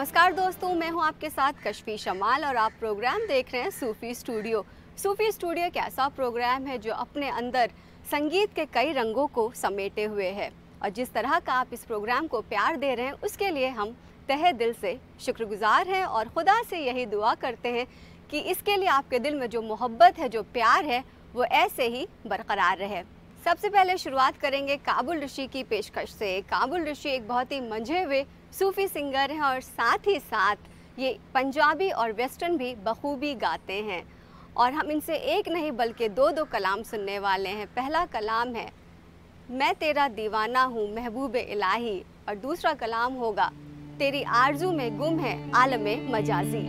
नमस्कार दोस्तों, मैं हूं आपके साथ कशफी शमाल और आप प्रोग्राम देख रहे हैं सूफ़ी स्टूडियो। सूफ़ी स्टूडियो एक ऐसा प्रोग्राम है जो अपने अंदर संगीत के कई रंगों को समेटे हुए है और जिस तरह का आप इस प्रोग्राम को प्यार दे रहे हैं उसके लिए हम तहे दिल से शुक्रगुजार हैं और खुदा से यही दुआ करते हैं कि इसके लिए आपके दिल में जो मोहब्बत है, जो प्यार है, वो ऐसे ही बरकरार रहे। सबसे पहले शुरुआत करेंगे काबुल ऋषि की पेशकश से। काबुल ऋषि एक बहुत ही मंझे हुए सूफ़ी सिंगर हैं और साथ ही साथ ये पंजाबी और वेस्टर्न भी बखूबी गाते हैं और हम इनसे एक नहीं बल्कि दो कलाम सुनने वाले हैं। पहला कलाम है मैं तेरा दीवाना हूँ महबूब इलाही और दूसरा कलाम होगा तेरी आरज़ू में गुम है आलम मजाजी।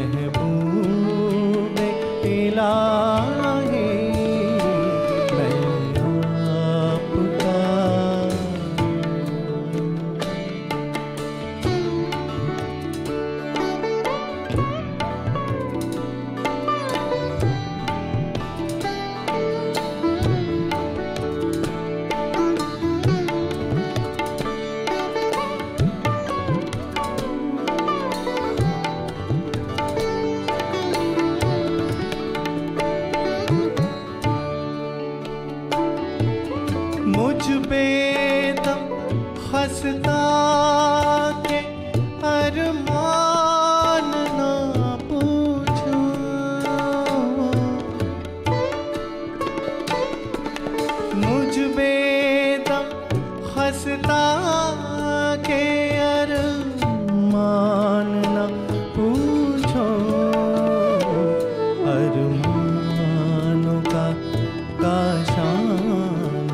महबूब इलाही मैं आपका। मुझ पे तब हंसता के अरमान ना पूछो, मुझ पे तब हंसता के अरमान ना पूछो। अरमानों का शान,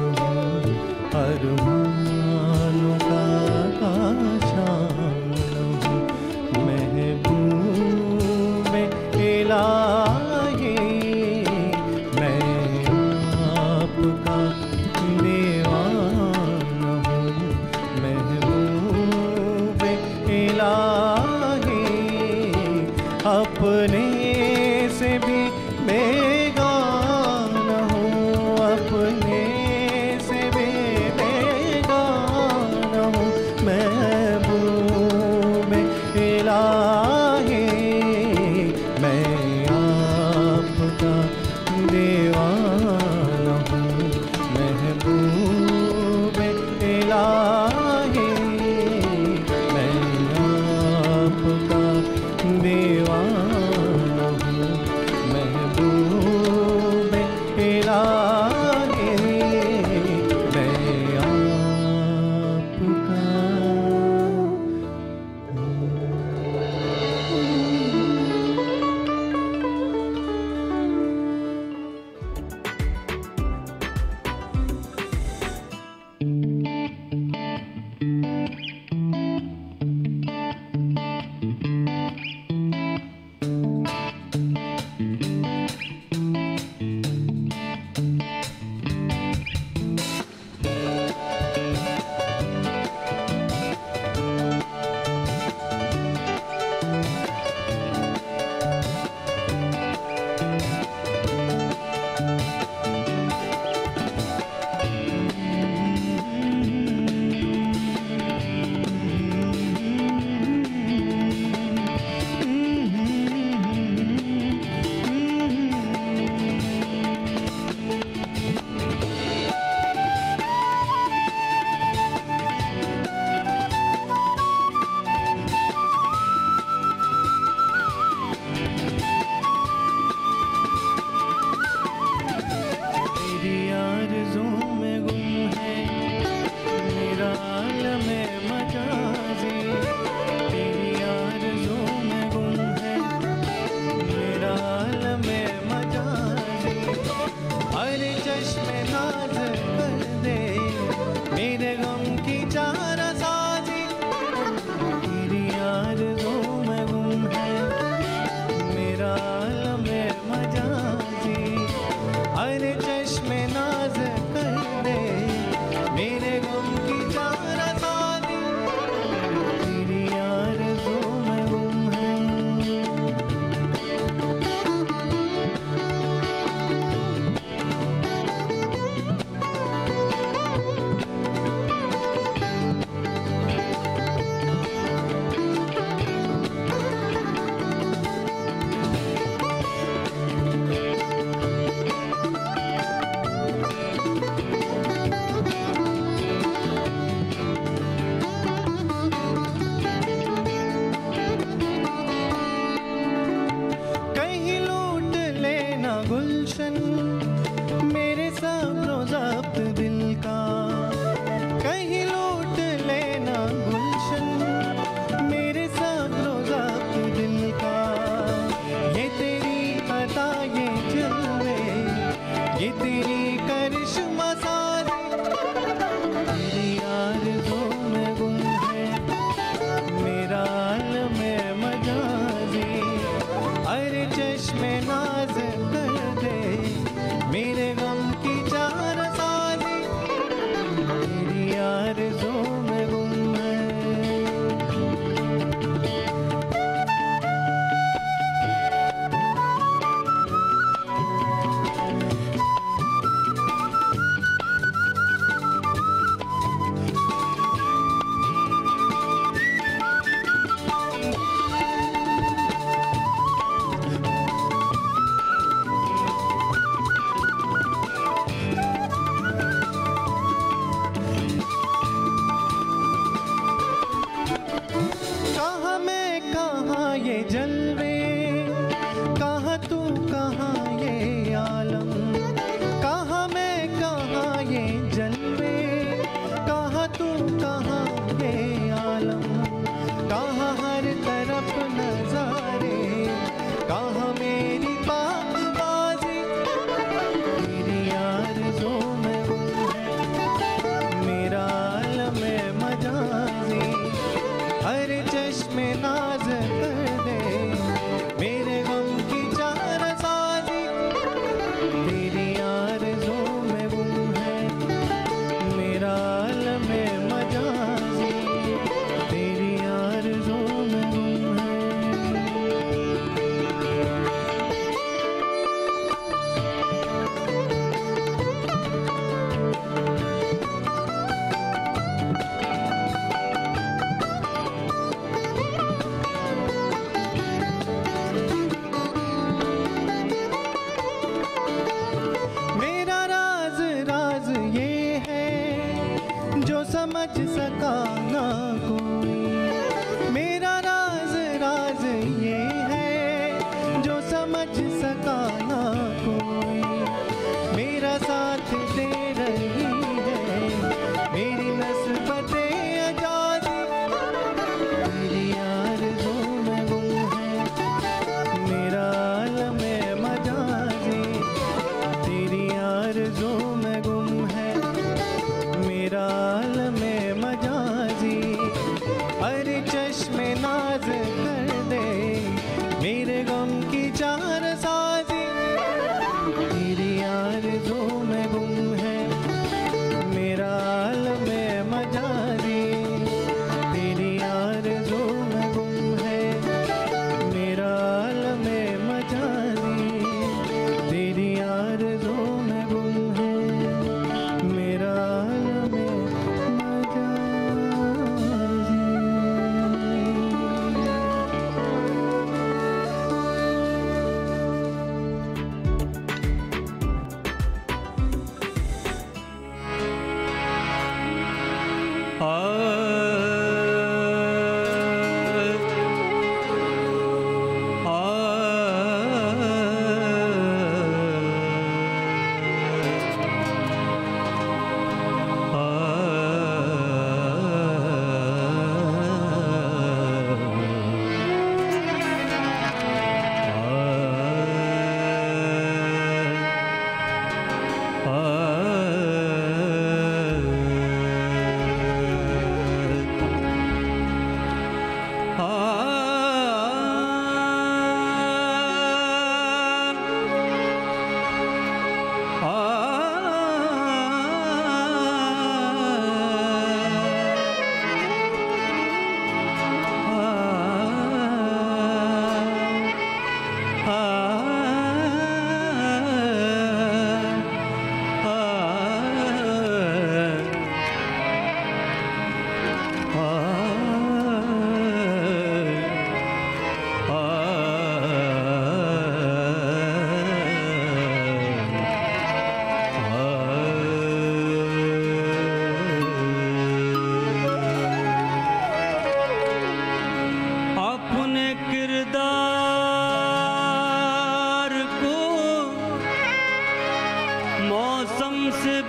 अरमानों का शान महबूब इलाही मैं आपका दीवाना हूँ। महबूब इलाही अपने से भी बेगाना हूँ, अपने से भी बेगाना हूँ। महबूब इलाही मैं आपका दीवाना हूँ। महबूब इलाही मैं आपका दीवाना हूँ। महबूब इलाही मैं आपका।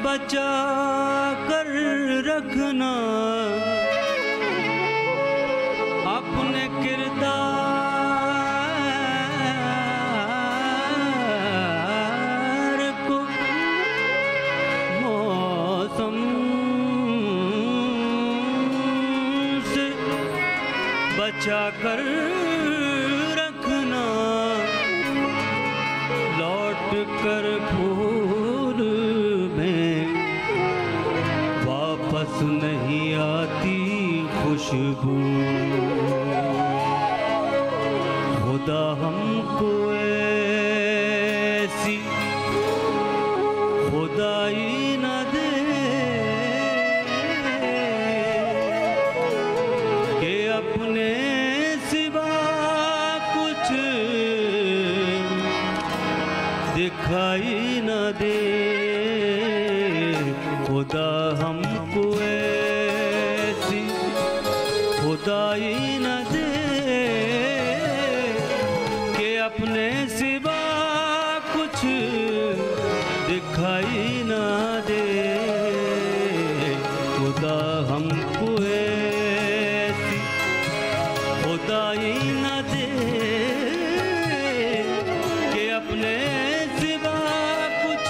बचा कर रखना अपने किरदार को, मौसम से बचा कर रखना, लौट कर फूल में वापस नहीं आती खुशबू। खुदा हमको ऐसी खुदाई न दे कि अपने सिवा कुछ दिखाई न दे। खुदा हमको ऐसी खुदाई न दे कि अपने सिवा कुछ दिखाई न दे। खुदा हमको ऐसी खुदाई न दे कि अपने सिवा कुछ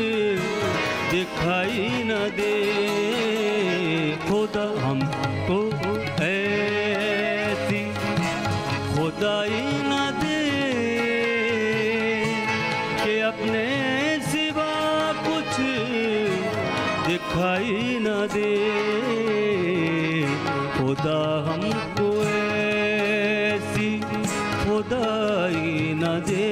दिखाई न दे। खुदा हमको ऐसी खुदाई न दे कि अपने सिवा कुछ दिखाई न दे। खुदा हमको ऐसी खुदाई न दे।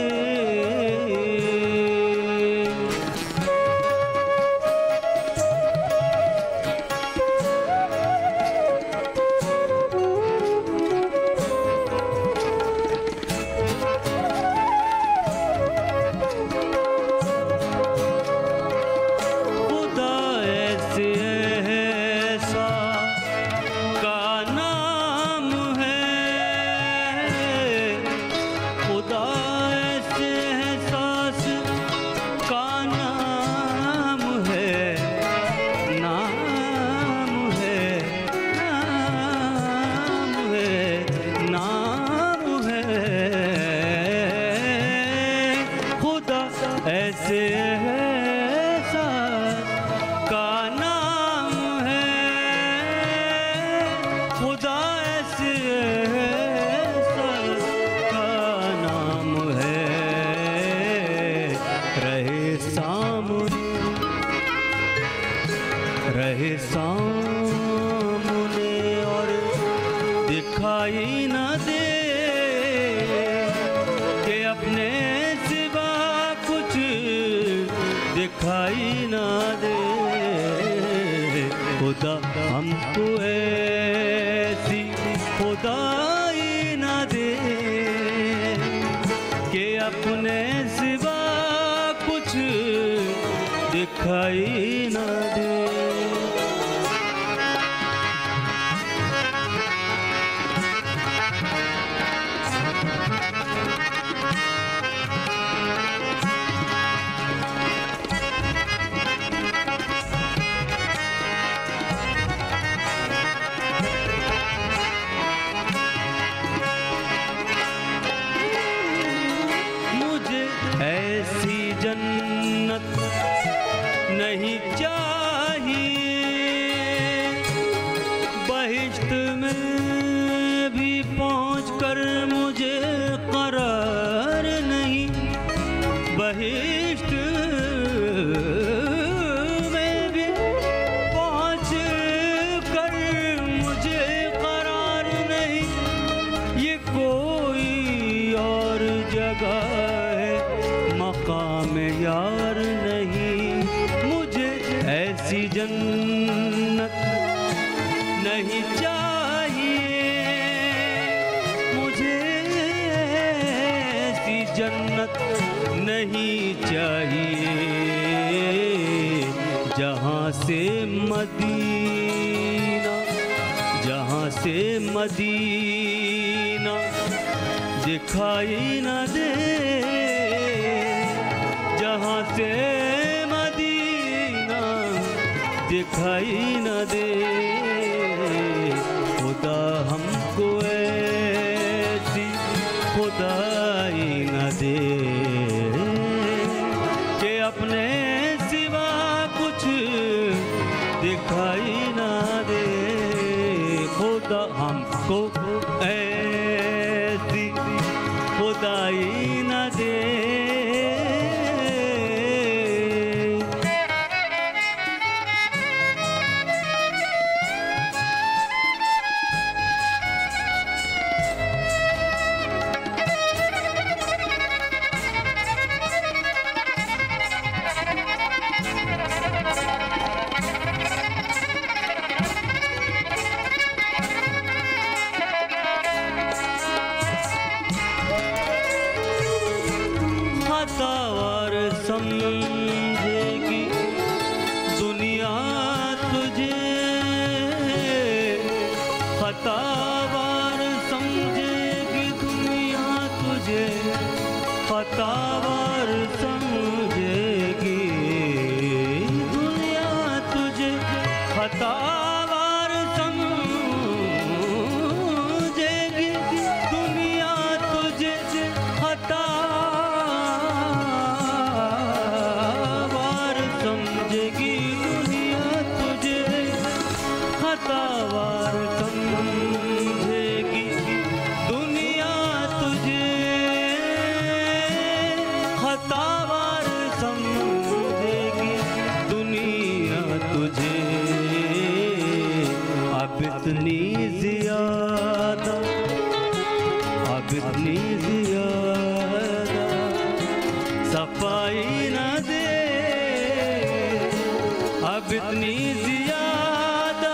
ऐसे ऐसा का नाम है, खुदा ऐसे ऐसा का नाम है। रहे सामने और दिखाई न दे कि अपने दिखाई ना दे। खुदा हमको ऐसी खुदाई ना दे कि अपने सिवा कुछ दिखाई ना दे। ऐसी जन्नत नहीं चाहिए, बहिश्त में भी पहुंचकर मुझे करार नहीं। बहिश्त में भी पहुंचकर मुझे करार नहीं। ये कोई और जगह मकाम यार नहीं। मुझे ऐसी जन्नत नहीं चाहिए, मुझे ऐसी जन्नत नहीं चाहिए जहाँ से मदीना दिखाई न दे। जहाँ से मदीना दिखाई न दे। खुदा हमको ऐसी खुदाई न दे कि अपने सिवा कुछ दिखाई न दे। खुदा हमको ऐसी खुदाई न दे। खतावार समझेगी दुनिया तुझे, खतावार समझेगी दुनिया तुझे, खतावार समझेगी दुनिया तुझे, खतावार समझेगी दुनिया तुझे, खता खतावार समझेगी दुनिया तुझे, खतावार समझेगी दुनिया तुझे। अब इतनी ज़्यादा, अब इतनी ज़्यादा सफाई न दे, अब इतनी ज़्यादा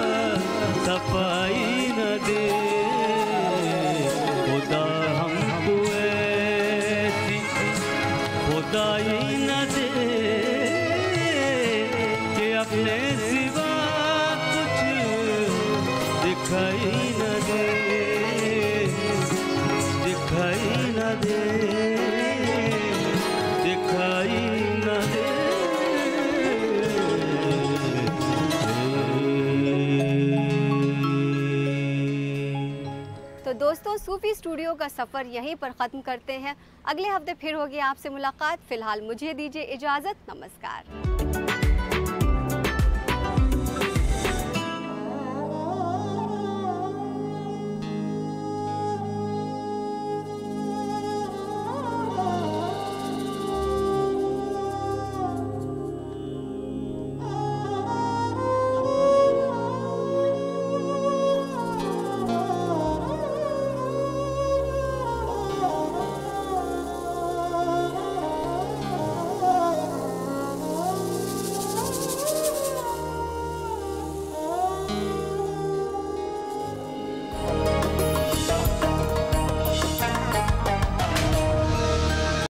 सफाई न दे। खुदा हमको ऐसी खुदाई न दे कि अपने सिवा कुछ दिखाई न दे, दिखाई न दे, दिखाई न दे। तो दोस्तों, सूफी स्टूडियो का सफ़र यहीं पर ख़त्म करते हैं। अगले हफ्ते फिर होगी आपसे मुलाकात। फ़िलहाल मुझे दीजिए इजाज़त। नमस्कार।